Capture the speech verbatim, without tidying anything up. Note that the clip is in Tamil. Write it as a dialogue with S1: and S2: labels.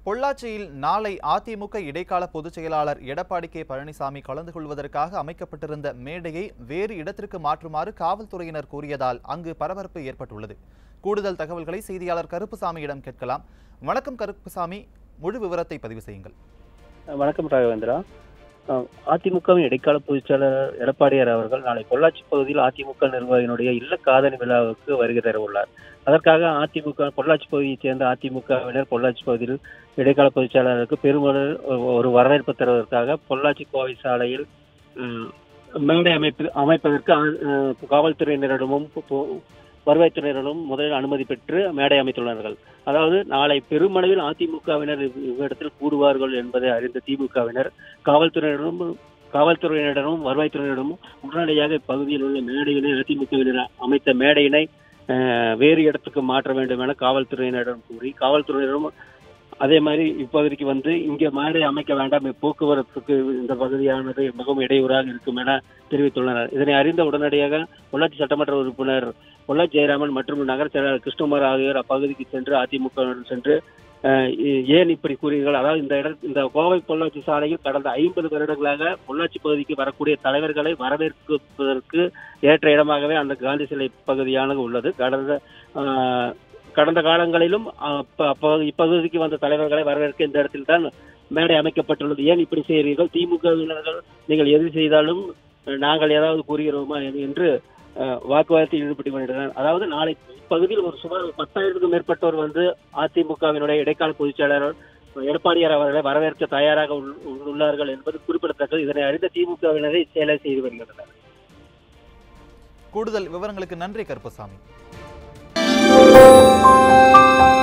S1: பொள்ளாச்சியில் நாளை அதிமுக இடைக்கால பொதுச் செயலாளர் எடப்பாடி கே பழனிசாமி கலந்து கொள்வதற்காக அமைக்கப்பட்டிருந்த மேடையை வேறு இடத்திற்கு மாற்றுமாறு காவல்துறையினர் கூறியதால் அங்கு பரபரப்பு ஏற்பட்டுள்ளது. கூடுதல் தகவல்களை செய்தியாளர் கருப்புசாமியிடம் கேட்கலாம். வணக்கம் கருப்புசாமி, முழு விவரத்தை பதிவு செய்யுங்கள்.
S2: வணக்கம் ராகவேந்திரா. அதிமுகவின் இடைக்கால பொதுச் செயலாளர் எடப்பாடியார் அவர்கள் நாளை பொள்ளாச்சி பகுதியில் அதிமுக நிர்வாகியினுடைய இல்ல காதணி விழாவுக்கு வருகை தர உள்ளார். அதற்காக அதிமுக பொள்ளாச்சி பகுதியைச் சேர்ந்த அதிமுகவினர் பொள்ளாச்சி பகுதியில் இடைக்கால பொதுச் செயலாளருக்கு பெருமளவில் ஒரு வரவேற்பு தருவதற்காக பொள்ளாச்சி கோவை சாலையில் மேடை அமைப்பு அமைப்பதற்கு காவல்துறையினரிடமும் வருவாய்த்துறையினரும் முதலில் அனுமதி பெற்று மேடை அமைத்துள்ளார்கள். அதாவது நாளை பெருமளவில் அதிமுகவினர் இவ்விடத்தில் கூடுவார்கள் என்பதை அறிந்த திமுகவினர் காவல்துறையினரும் காவல்துறையினரிடமும் வருவாய்த்துறையினரும் உடனடியாக இப்பகுதியில் உள்ள மேடையினை அதிமுகவினர் அமைத்த மேடையினை வேறு இடத்துக்கு மாற்ற வேண்டும் என காவல்துறையினரிடம் கூறி காவல்துறையினரும் அதே மாதிரி இப்பகுதிக்கு வந்து இங்கே மேடை அமைக்க வேண்டாம், போக்குவரத்துக்கு இந்த பகுதியானது மிகவும் இடையூறாக இருக்கும் என தெரிவித்துள்ளனர். இதனை அறிந்த உடனடியாக பொள்ளாச்சி சட்டமன்ற உறுப்பினர் பொள்ளாச்சி ஜெயராமன் மற்றும் நகர செயலாளர் கிருஷ்ணகுமார் ஆகியோர் அப்பகுதிக்கு சென்று அதிமுகவுடன் சென்று ஏன் இப்படி கூறுகிறீர்கள், அதாவது இந்த இட இந்த கோவை பொள்ளாச்சி சாலையில் கடந்த ஐம்பது வருடங்களாக பொள்ளாச்சி பகுதிக்கு வரக்கூடிய தலைவர்களை வரவேற்பதற்கு ஏற்ற இடமாகவே அந்த காந்தி சிலை பகுதியானது உள்ளது. கடந்த கடந்த காலங்களிலும் இப்பகுதிக்கு வந்த தலைவர்களை வரவேற்க இந்த இடத்தில் தான் மேடை அமைக்கப்பட்டுள்ளது. ஏன் இப்படி செய்கிறீர்கள், திமுகவினர்கள் நீங்கள் எது செய்தாலும் நாங்கள் ஏதாவது கூறுகிறோமா என்று வாக்குவாதத்தில் ஈடுபட்டு வருகின்றனர். அதாவது நாளை இப்பகுதியில் ஒரு சுமார் பத்தாயிரத்துக்கும் மேற்பட்டோர் வந்து அதிமுகவினுடைய இடைக்கால பொதுச் செயலாளர் எடப்பாடியார் அவர்களை வரவேற்க தயாராக உள்ளார்கள் என்பது குறிப்பிடத்தக்கது. இதனை அறிந்த திமுகவினரை செயலை செய்து வருகின்றனர்.
S1: கூடுதல் விவரங்களுக்கு நன்றி கருப்பசாமி.